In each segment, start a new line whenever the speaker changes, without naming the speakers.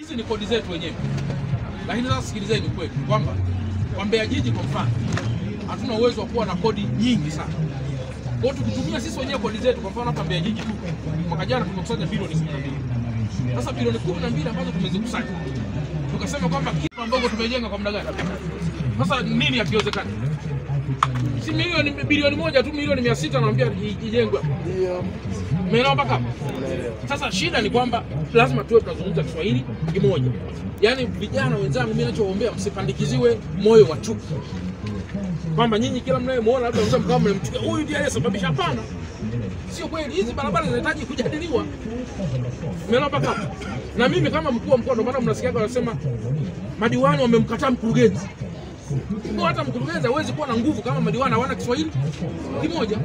Hizi ni kodi zetu wenyewe. Lakini sasa sikilizeni kweli kwamba kwa Mbeya jiji kwa mfano hatuna uwezo wa kuwa na kodi nyingi sana. Kwa hiyo tukitumia sisi wenyewe kodi zetu kwa mfano hapa Mbeya jiji tu mwaka jana tumekusanya bilioni 12. Sasa bilioni 12 ambazo tumezikusanya. Tukasema kwamba kitu ambacho tumejenga kwa muda gani? Sasa nini hakiwezekani? Si milioni bilioni moja tu, milioni 600 naambia ijengwe. Ndio. Umeelewa mpaka? Sasa shida ni kwamba lazima tuwe tunazungumza Kiswahili kimoja. Yaani vijana wenzangu mimi ninachoombea msipandikiziwe moyo wa chuki. Kwamba nyinyi kila mnayemuona labda msema kama mnamchukia huyu ndiye aliyesababisha. Hapana. Sio kweli, hizi barabara zinahitaji kujadiliwa. Umeelewa mpaka? Na mimi kama mkuu wa mkoa ndio maana mnasikia wanasema madiwani wamemkataa mkurugenzi. Kwa hata mkurugenzi hawezi kuwa na nguvu kama madiwani hawana Kiswahili kimoja.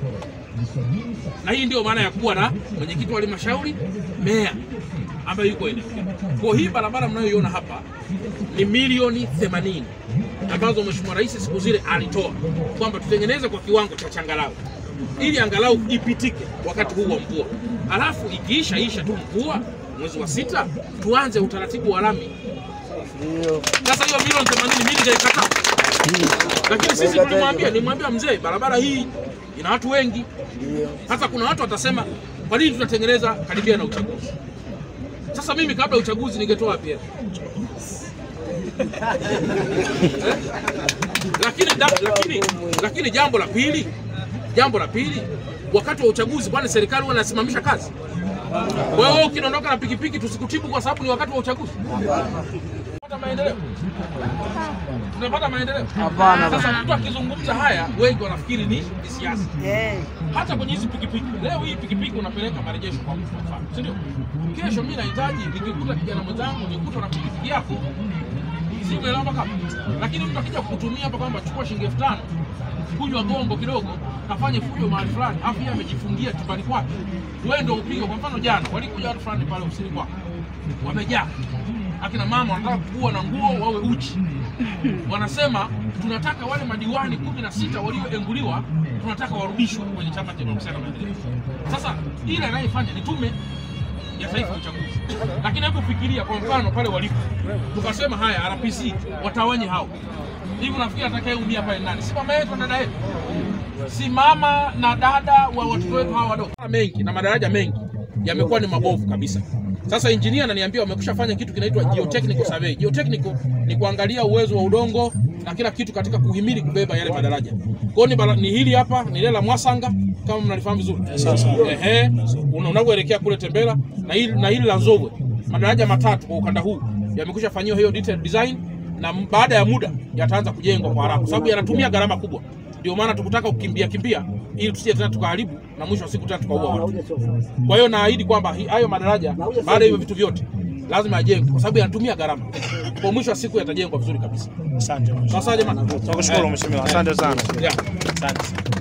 Na hii ndio maana ya kuwa na mwenyekiti wa halmashauri meya ambaye yuko eneo. Kwa hii barabara mnayoiona hapa ni milioni 80 ambazo Mheshimiwa Rais siku zile alitoa kwamba tutengeneze kwa kiwango cha changarawe ili angalau ipitike wakati huu wa mvua. Alafu ikiisha tu mvua mwezi wa 6 tuanze utaratibu wa lami. Sasa hiyo milioni 80 mimi nikaikataa. Lakini sisi nimwambia mzee barabara hii ina watu wengi. Sasa kuna watu watasema kwa nini tunatengeneza karibia na uchaguzi? Sasa mimi kabla ya uchaguzi ningetoa pia. Lakini jambo la pili wakati wa uchaguzi kwani serikali huwa inasimamisha kazi? Wewe ukiondoka na pikipiki tusikutibu kwa sababu ni wakati wa uchaguzi? Tunapata maendeleo. Tunapata maendeleo. Hapana. Sasa mtu akizungumza haya wengi wanafikiri ni siasa. Hata kwenye hizi pikipiki. Leo hii pikipiki unapeleka marejesho kwa mfano. Si ndio? Kesho mimi nahitaji nikikuta kijana mwenzangu nikuta na pikipiki yako. Si umeelewa kama? Lakini mtu akija kukutumia hapa kwamba chukua shilingi 5000 kunywa gongo kidogo, kafanye fujo mahali fulani, afu yeye amejifungia chumbani kwake. Wewe ndio upige. Kwa mfano jana walikuja watu fulani pale ofisini kwako. Wamejaa. Akina mama wanataka kuwa na nguo wawe uchi. Wanasema tunataka wale madiwani 16 walioenguliwa tunataka warudishwe kwenye chama cha demokrasia na maendeleo. Sasa ile anayefanya ni tume ya taifa ya uchaguzi. Lakini hebu fikiria kwa mfano pale walipo. Tukasema haya RPC watawanye hao. Hivi nafikiri atakayeumia pale nani? Si mama yetu na dada yetu. Si mama na dada wa watoto wetu hawa wadogo. Mengi na madaraja mengi yamekuwa ni mabovu kabisa. Sasa engineer ananiambia wamekushafanya kitu kinaitwa geotechnical survey. Geotechnical ni kuangalia uwezo wa udongo na kila kitu katika kuhimili kubeba yale madaraja. Kwa hiyo ni hili hapa ni ile la Mwasanga kama mnalifahamu vizuri. Unaoelekea kule Tembela na hili la Nzogwe. Madaraja matatu kwa ukanda huu yamekushafanywa hiyo detailed design na baada ya muda yataanza kujengwa kwa haraka kwa sababu yanatumia gharama kubwa. Ndio maana tukutaka kukimbia ili tusije tena tukaharibu na mwisho wa siku tena tukaua watu. Kwa hiyo naahidi kwamba hayo madaraja baada ya hivyo vitu vyote lazima yajengwe kwa sababu yanatumia gharama. Kwa mwisho wa siku yatajengwa vizuri kabisa. Asante. Sasa jamani. Tunakushukuru mheshimiwa. Asante sana. Asante.